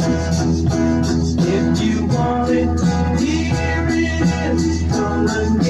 If you want it, here it is. Come and